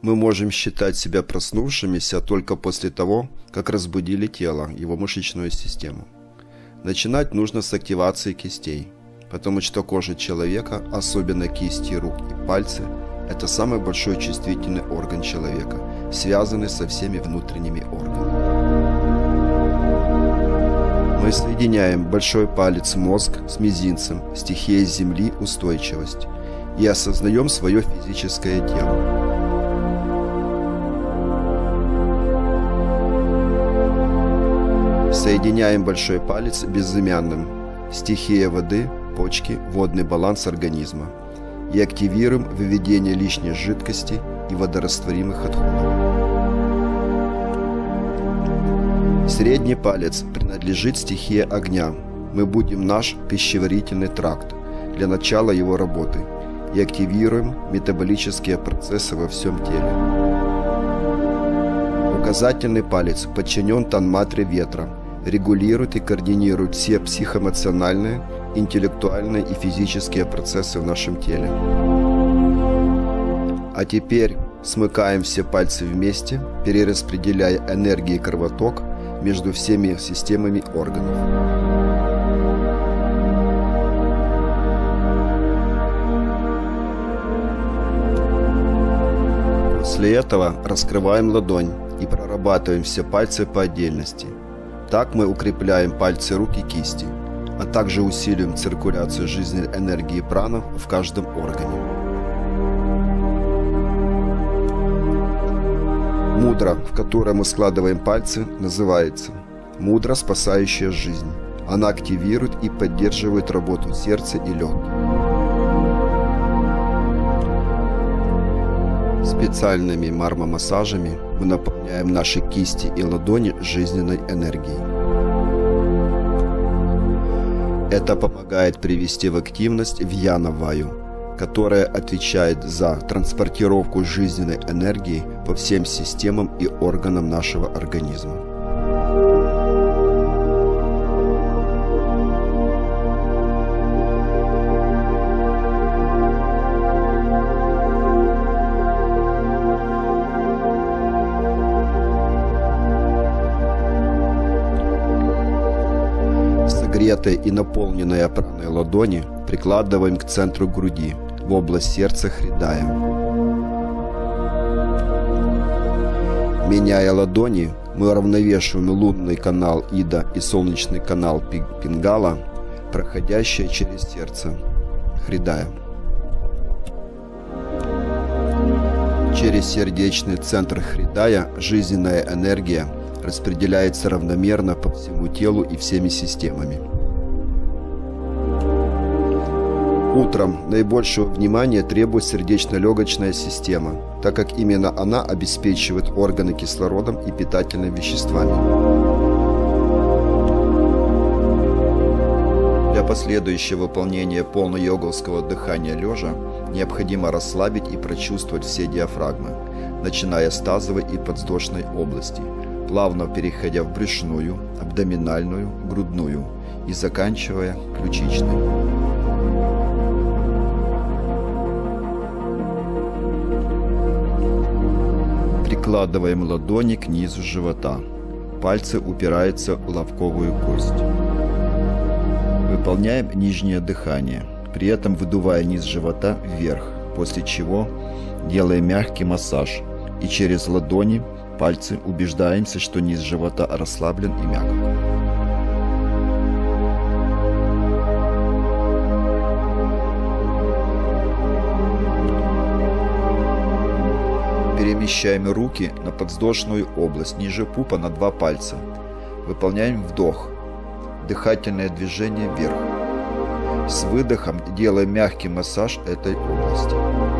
Мы можем считать себя проснувшимися только после того, как разбудили тело, его мышечную систему. Начинать нужно с активации кистей, потому что кожа человека, особенно кисти рук и пальцы, это самый большой чувствительный орган человека, связанный со всеми внутренними органами. Мы соединяем большой палец мозг с мизинцем, стихией Земли устойчивость, и осознаем свое физическое тело. Соединяем большой палец с безымянным, стихия воды, почки, водный баланс организма, и активируем выведение лишней жидкости и водорастворимых отходов. Средний палец принадлежит стихии огня. Мы будем наш пищеварительный тракт для начала его работы и активируем метаболические процессы во всем теле. Указательный палец подчинен танматре ветра, регулирует и координирует все психоэмоциональные, интеллектуальные и физические процессы в нашем теле. А теперь смыкаем все пальцы вместе, перераспределяя энергии и кровоток между всеми системами органов. После этого раскрываем ладонь и прорабатываем все пальцы по отдельности. Так мы укрепляем пальцы рук и кисти, а также усиливаем циркуляцию жизненной энергии праны в каждом органе. Мудра, в которой мы складываем пальцы, называется мудра, спасающая жизнь. Она активирует и поддерживает работу сердца и легких. Специальными мармомассажами мы наполняем наши кисти и ладони жизненной энергией. Это помогает привести в активность вьяна-ваю, которая отвечает за транспортировку жизненной энергии по всем системам и органам нашего организма. Согретые и наполненные праной ладони прикладываем к центру груди, в область сердца Хридая. Меняя ладони, мы уравновешиваем лунный канал Ида и солнечный канал Пингала, проходящие через сердце Хридая. Через сердечный центр Хридая жизненная энергия распределяется равномерно по всему телу и всеми системами. Утром наибольшего внимания требует сердечно-легочная система, так как именно она обеспечивает органы кислородом и питательными веществами. Для последующего выполнения полно-йоговского дыхания лежа необходимо расслабить и прочувствовать все диафрагмы, начиная с тазовой и подвздошной области, плавно переходя в брюшную, абдоминальную, грудную и заканчивая ключичной. Прикладываем ладони к низу живота. Пальцы упираются в лобковую кость. Выполняем нижнее дыхание, при этом выдувая низ живота вверх, после чего делаем мягкий массаж и через ладони, пальцы убеждаемся, что низ живота расслаблен и мягок. Перемещаем руки на подвздошную область, ниже пупа на 2 пальца. Выполняем вдох, дыхательное движение вверх. С выдохом делаем мягкий массаж этой области.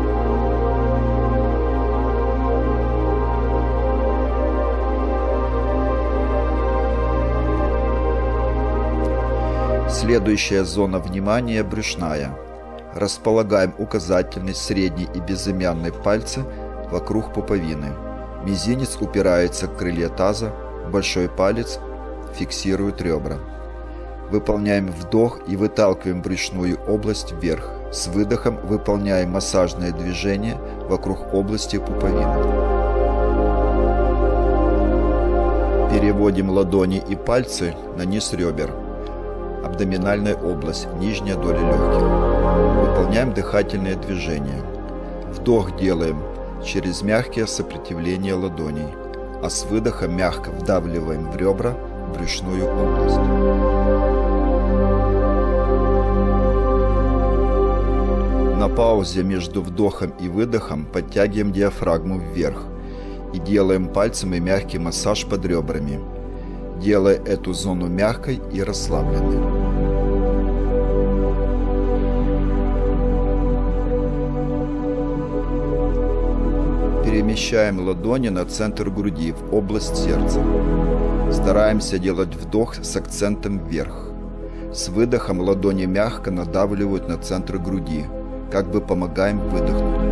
Следующая зона внимания – брюшная. Располагаем указательный, средний и безымянный пальцы вокруг пуповины. Мизинец упирается к крылья таза, большой палец фиксирует ребра. Выполняем вдох и выталкиваем брюшную область вверх, С выдохом выполняем массажные движения вокруг области пуповины. Переводим ладони и пальцы на низ ребер, абдоминальная область, нижняя доля легких. Выполняем дыхательные движения. Вдох делаем через мягкие сопротивления ладоней, а с выдохом мягко вдавливаем в ребра брюшную область. На паузе между вдохом и выдохом подтягиваем диафрагму вверх и делаем пальцами мягкий массаж под ребрами, делая эту зону мягкой и расслабленной. Перемещаем ладони на центр груди, в область сердца. Стараемся делать вдох с акцентом вверх. С выдохом ладони мягко надавливают на центр груди, как бы помогаем выдохнуть.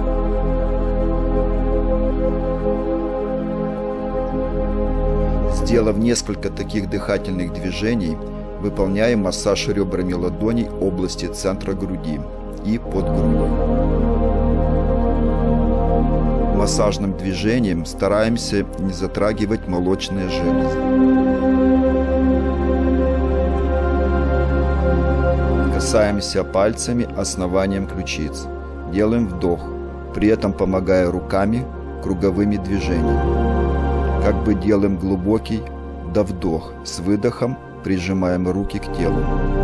Сделав несколько таких дыхательных движений, выполняем массаж ребрами ладоней области центра груди и под грудью. Массажным движением стараемся не затрагивать молочные железы. Касаемся пальцами основанием ключиц. Делаем вдох, при этом помогая руками круговыми движениями. Как бы делаем глубокий вдох, с выдохом прижимаем руки к телу.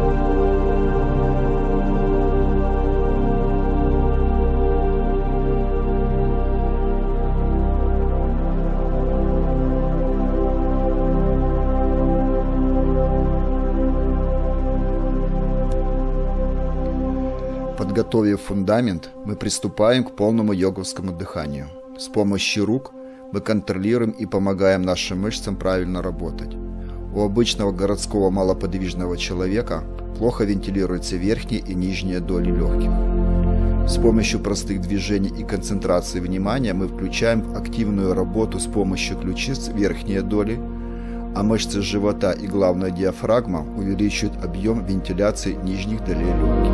Подготовив фундамент, мы приступаем к полному йоговскому дыханию. С помощью рук мы контролируем и помогаем нашим мышцам правильно работать. У обычного городского малоподвижного человека плохо вентилируются верхние и нижние доли легких. С помощью простых движений и концентрации внимания мы включаем в активную работу с помощью ключиц верхние доли, а мышцы живота и главная диафрагма увеличивают объем вентиляции нижних долей легких.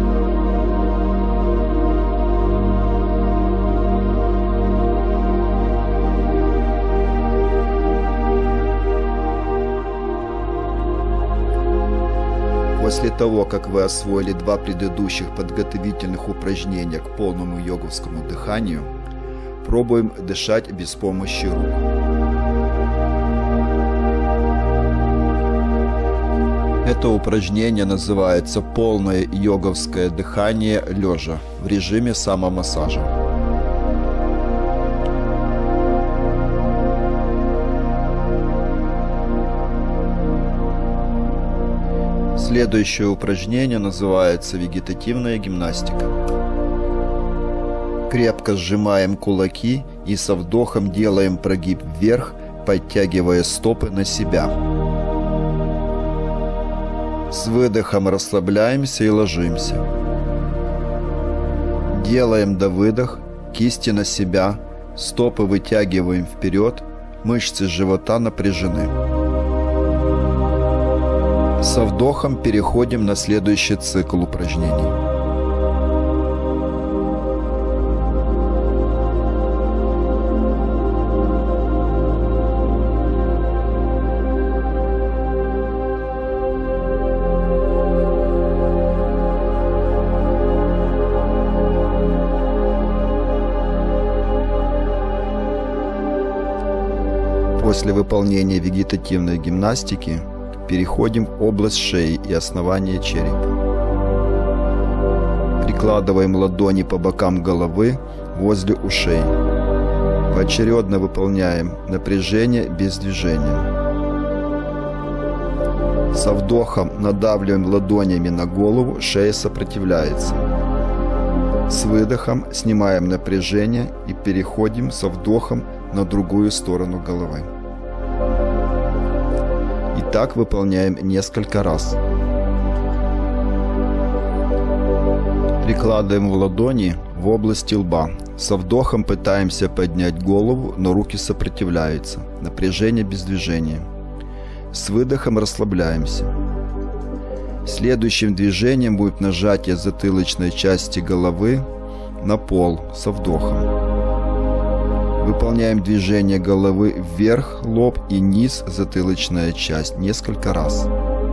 После того, как вы освоили 2 предыдущих подготовительных упражнения к полному йоговскому дыханию, пробуем дышать без помощи рук. Это упражнение называется полное йоговское дыхание лежа в режиме самомассажа. Следующее упражнение называется вегетативная гимнастика. Крепко сжимаем кулаки и со вдохом делаем прогиб вверх, подтягивая стопы на себя. С выдохом расслабляемся и ложимся. Делаем до выдох, кисти на себя, стопы вытягиваем вперед, мышцы живота напряжены. Со вдохом переходим на следующий цикл упражнений. После выполнения вегетативной гимнастики переходим в область шеи и основания черепа. Прикладываем ладони по бокам головы возле ушей. Поочередно выполняем напряжение без движения. Со вдохом надавливаем ладонями на голову, шея сопротивляется. С выдохом снимаем напряжение и переходим со вдохом на другую сторону головы. И так выполняем несколько раз. Прикладываем ладони в области лба. Со вдохом пытаемся поднять голову, но руки сопротивляются. Напряжение без движения. С выдохом расслабляемся. Следующим движением будет нажатие затылочной части головы на пол со вдохом. Выполняем движение головы вверх, лоб и низ, затылочная часть несколько раз.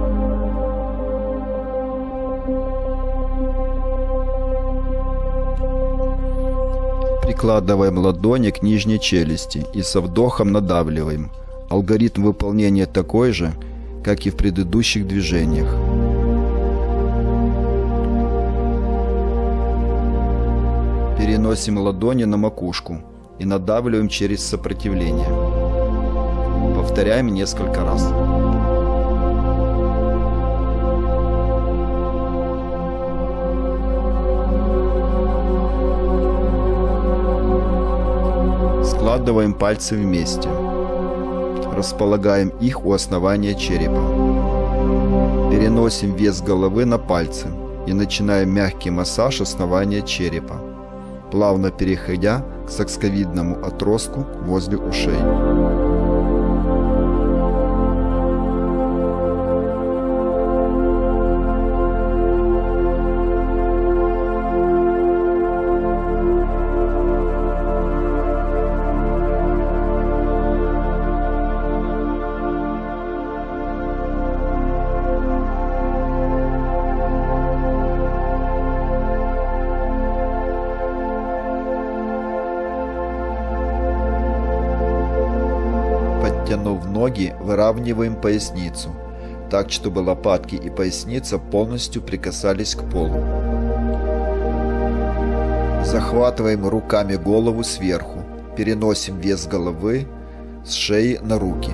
Прикладываем ладони к нижней челюсти и со вдохом надавливаем. Алгоритм выполнения такой же, как и в предыдущих движениях. Переносим ладони на макушку и надавливаем через сопротивление. Повторяем несколько раз. Складываем пальцы вместе. Располагаем их у основания черепа. Переносим вес головы на пальцы и начинаем мягкий массаж основания черепа, плавно переходя к саксовидному отростку возле ушей. Подтянув ноги, выравниваем поясницу, так, чтобы лопатки и поясница полностью прикасались к полу. Захватываем руками голову сверху, переносим вес головы с шеи на руки.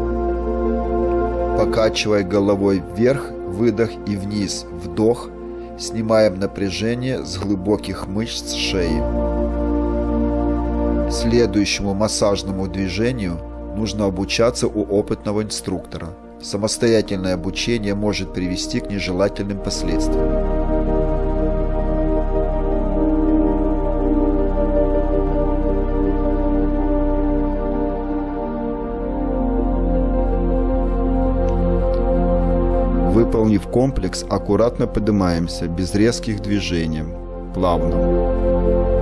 Покачивая головой вверх, выдох и вниз, вдох, снимаем напряжение с глубоких мышц шеи. Следующему массажному движению нужно обучаться у опытного инструктора. Самостоятельное обучение может привести к нежелательным последствиям. Выполнив комплекс, аккуратно поднимаемся, без резких движений, плавно.